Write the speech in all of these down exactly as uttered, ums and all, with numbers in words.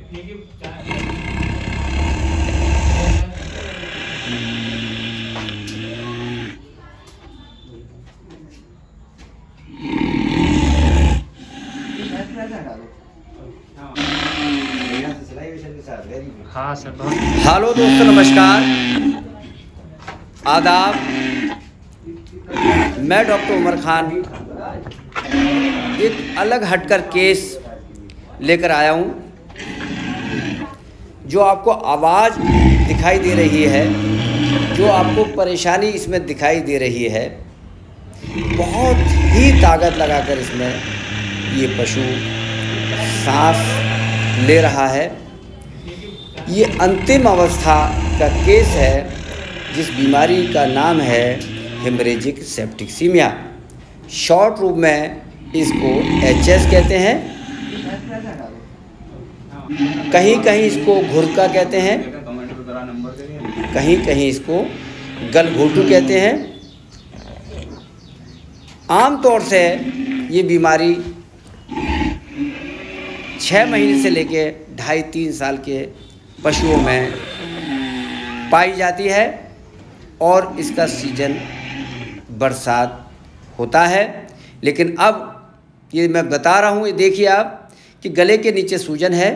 हाँ sir. Hello दोस्तों, नमस्कार, आदाब। मैं डॉक्टर उमर खान एक अलग हटकर केस लेकर आया हूँ। जो आपको आवाज़ दिखाई दे रही है, जो आपको परेशानी इसमें दिखाई दे रही है, बहुत ही ताकत लगाकर इसमें ये पशु सांस ले रहा है। ये अंतिम अवस्था का केस है, जिस बीमारी का नाम है हेमरेजिक सेप्टिसीमिया। शॉर्ट रूप में इसको एच एस कहते हैं, कहीं कहीं इसको घुरका कहते हैं, कहीं कहीं इसको गलघोटू कहते हैं। आम तौर से ये बीमारी छः महीने से लेके ढाई तीन साल के पशुओं में पाई जाती है और इसका सीजन बरसात होता है। लेकिन अब ये मैं बता रहा हूँ, ये देखिए आप कि गले के नीचे सूजन है।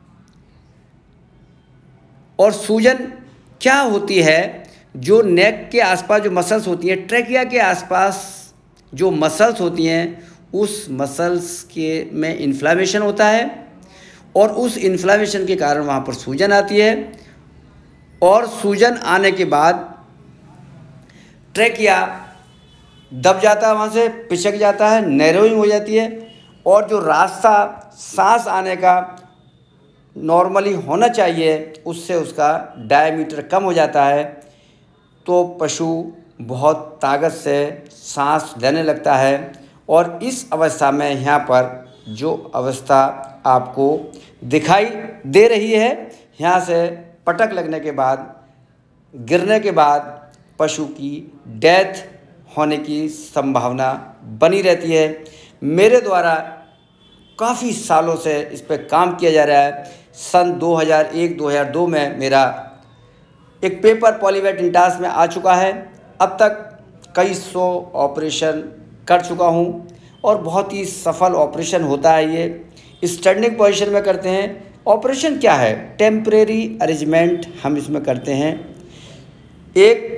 और सूजन क्या होती है, जो नेक के आसपास जो मसल्स होती हैं, ट्रेकिया के आसपास जो मसल्स होती हैं, उस मसल्स के में इन्फ्लामेशन होता है और उस इन्फ्लामेशन के कारण वहाँ पर सूजन आती है। और सूजन आने के बाद ट्रेकिया दब जाता है, वहाँ से पिचक जाता है, नैरोइंग हो जाती है और जो रास्ता सांस आने का नॉर्मली होना चाहिए, उससे उसका डायमीटर कम हो जाता है। तो पशु बहुत ताकत से सांस लेने लगता है। और इस अवस्था में यहाँ पर जो अवस्था आपको दिखाई दे रही है, यहाँ से पटक लगने के बाद, गिरने के बाद पशु की डेथ होने की संभावना बनी रहती है। मेरे द्वारा काफ़ी सालों से इस पर काम किया जा रहा है। सन दो हज़ार एक दो हज़ार दो में मेरा एक पेपर पॉलीवेट इंटास में आ चुका है। अब तक कई सौ ऑपरेशन कर चुका हूँ और बहुत ही सफल ऑपरेशन होता है। ये स्टैंडिंग पोजीशन में करते हैं। ऑपरेशन क्या है? टेम्परेरी अरेंजमेंट हम इसमें करते हैं। एक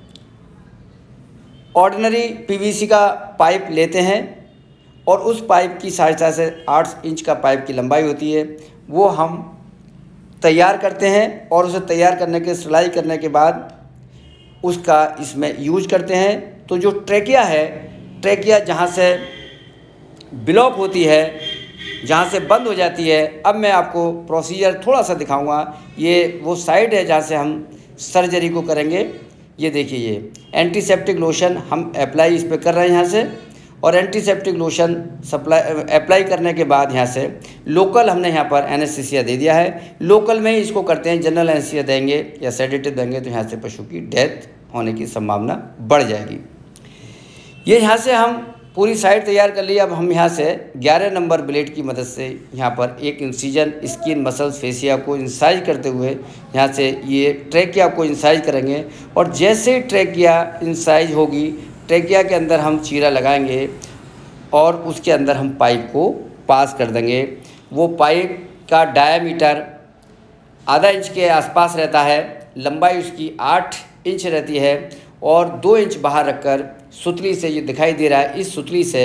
ऑर्डिनरी पीवीसी का पाइप लेते हैं और उस पाइप की सहायता से आठ इंच का पाइप की लंबाई होती है, वो हम तैयार करते हैं और उसे तैयार करने के सिलाई करने के बाद उसका इसमें यूज करते हैं। तो जो ट्रेकिया है, ट्रेकिया जहाँ से ब्लॉक होती है, जहाँ से बंद हो जाती है, अब मैं आपको प्रोसीजर थोड़ा सा दिखाऊंगा। ये वो साइड है जहाँ से हम सर्जरी को करेंगे। ये देखिए, ये एंटीसेप्टिक लोशन हम अप्लाई इस पर कर रहे हैं यहाँ से, और एंटीसेप्टिक लोशन सप्लाई अप्लाई करने के बाद यहाँ से लोकल हमने यहाँ पर एनेस्थीसिया दे दिया है। लोकल में ही इसको करते हैं। जनरल एनेस्थीसिया देंगे या सेडेटिव देंगे तो यहाँ से पशु की डेथ होने की संभावना बढ़ जाएगी। ये यहाँ से हम पूरी साइड तैयार कर ली। अब हम यहाँ से ग्यारह नंबर ब्लेड की मदद से यहाँ पर एक इंसिजन स्किन मसल्स फेसिया को इंसाइज करते हुए यहाँ से ये ट्रेकिया को इंसाइज करेंगे। और जैसे ही ट्रेकिया इंसाइज होगी, ट्रेकिया के अंदर हम चीरा लगाएंगे और उसके अंदर हम पाइप को पास कर देंगे। वो पाइप का डायामीटर आधा इंच के आसपास रहता है, लंबाई उसकी आठ इंच रहती है और दो इंच बाहर रखकर सुतली से, ये दिखाई दे रहा है, इस सुतली से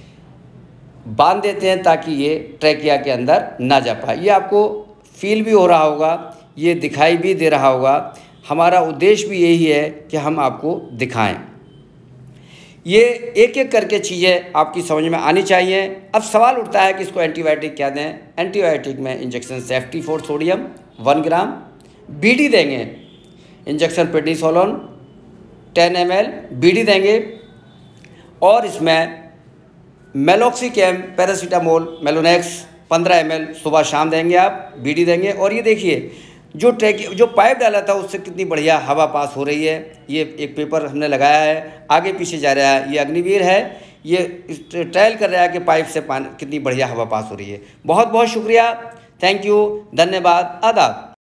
बांध देते हैं ताकि ये ट्रेकिया के अंदर ना जा पाए। ये आपको फील भी हो रहा होगा, ये दिखाई भी दे रहा होगा। हमारा उद्देश्य भी यही है कि हम आपको दिखाएं। ये एक एक करके चीज़ें आपकी समझ में आनी चाहिए। अब सवाल उठता है कि इसको एंटीबायोटिक क्या दें। एंटीबायोटिक में इंजेक्शन सेफ्टी फोर सोडियम वन ग्राम, बीडी देंगे, injection prednisolone ten M L BD देंगे, और इसमें मेलोक्सिकैम पैरासीटामोल मेलोनेक्स पंद्रह एम एल सुबह शाम देंगे, आप बीडी देंगे। और ये देखिए, जो ट्रैक जो पाइप डाला था उससे कितनी बढ़िया हवा पास हो रही है। ये एक पेपर हमने लगाया है, आगे पीछे जा रहा है, ये अग्निवीर है, ये ट्रायल कर रहा है कि पाइप से पानी कितनी बढ़िया हवा पास हो रही है। बहुत बहुत शुक्रिया। थैंक यू, धन्यवाद, आदाब।